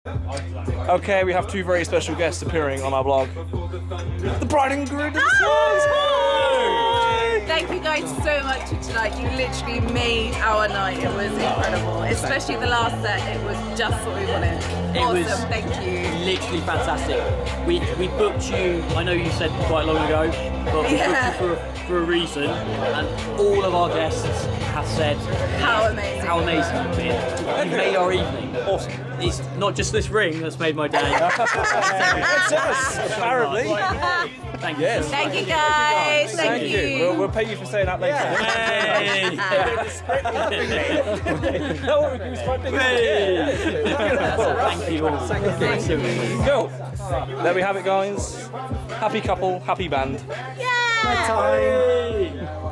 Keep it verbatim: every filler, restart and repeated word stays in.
Okay, we have two very special guests appearing on our blog. The bride and groom of the songs! Thank you guys so much for tonight. You literally made our night. It was incredible. Especially the last set. It was just what we wanted. It awesome. was Thank you. Literally fantastic. We we booked you. I know you said quite long ago, but we Yeah. booked you for for a reason, and all of our guests have said How amazing. how amazing you've been. You made our evening. Awesome. It's not just this ring that's made my day. It's us, apparently. Thank you. Yes. Thank you guys. Thank, Thank you. We'll, we'll pay you for saying that later. Hey. No, it was quite big. Thank you all. Thank you. Cool. There we have it, guys. Happy couple, happy band. Yeah. Time.